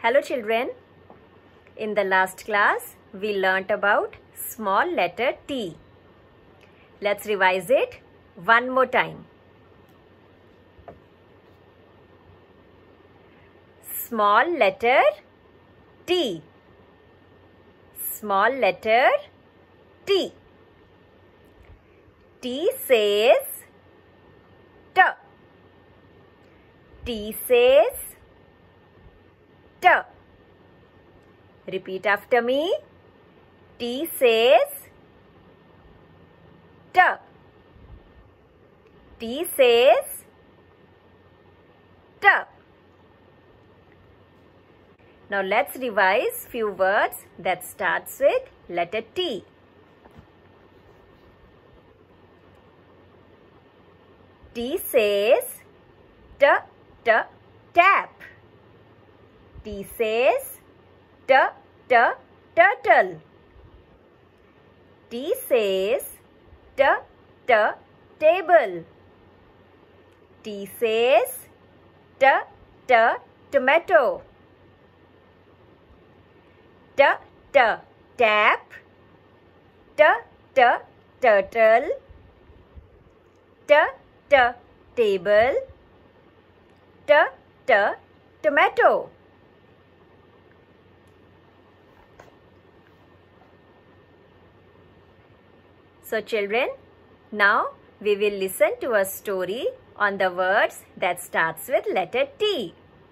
Hello children. In the last class, we learnt about small letter T. Let's revise it one more time. Small letter T. Small letter T. T says T. T says T. Repeat after me. T says T. T says T. Now let's revise few words that starts with letter T. T says T, T, tap. T says T, T, turtle. T says T, T, table. T says T, T, tomato. T, T, tap. T, T, turtle. T, T, table. T, T, tomato. So children, now we will listen to a story on the words that starts with letter T.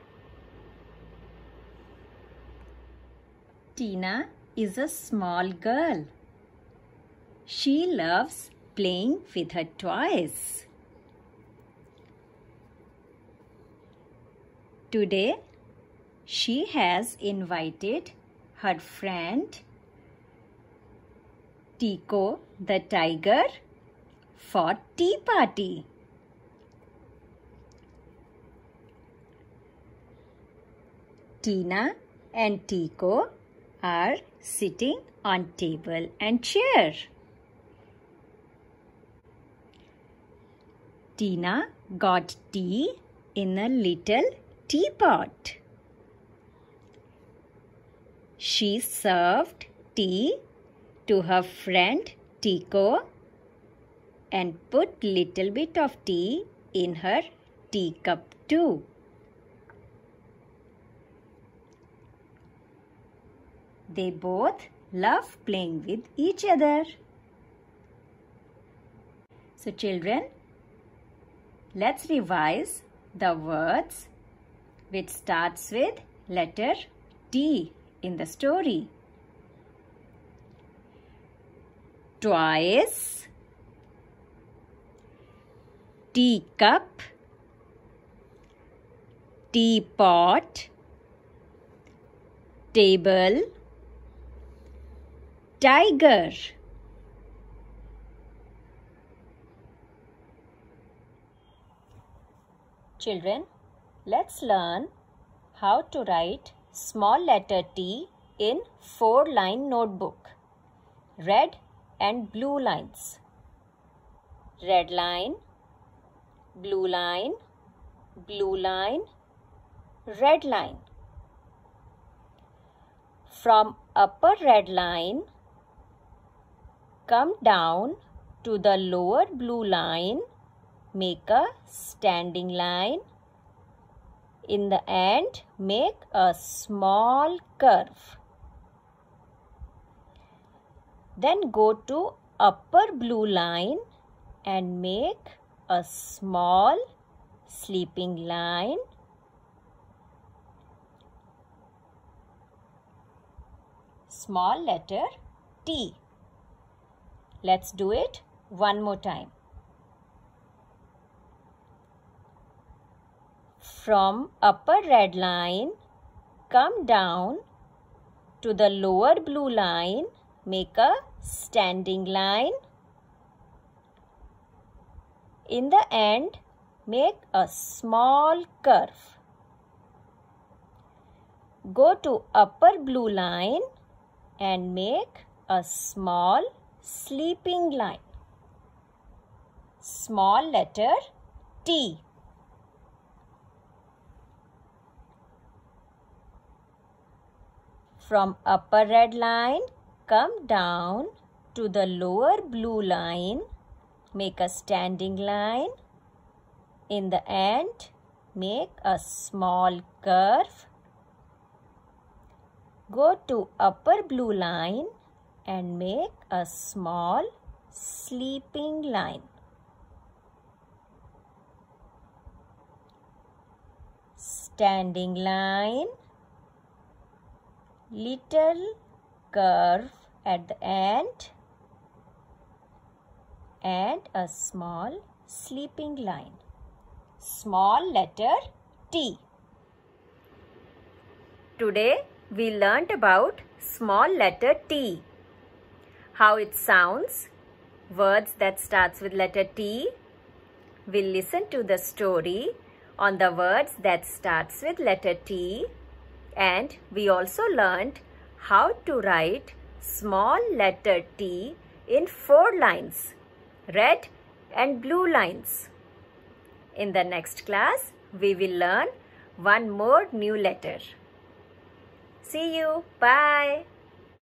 Tina is a small girl. She loves playing with her toys. Today, she has invited her friend Tico the tiger for tea party. Tina and Tico are sitting on table and chair. Tina got tea in a little teapot. She served tea to her friend Tico and put little bit of tea in her teacup too. They both love playing with each other. So children, let's revise the words which starts with letter T in the story. Twice, teacup, teapot, table, tiger. Children, let's learn how to write small letter T in 4-line notebook. Red and blue lines. Red line, blue line, blue line, red line. From upper red line, come down to the lower blue line, make a standing line. In the end, make a small curve. Then go to upper blue line and make a small sleeping line. Small letter T. Let's do it one more time. From upper red line, come down to the lower blue line, make a standing line. In the end, make a small curve. Go to upper blue line and make a small sleeping line. Small letter T. From upper red line, come down to the lower blue line. Make a standing line. In the end, make a small curve. Go to upper blue line and make a small sleeping line. Standing line, little curve at the end and a small sleeping line. Small letter T. Today we learnt about small letter T. How it sounds, words that starts with letter T. We'll listen to the story on the words that starts with letter T, and we also learnt how to write small letter T in 4 lines, red and blue lines. In the next class, we will learn one more new letter. See you. Bye.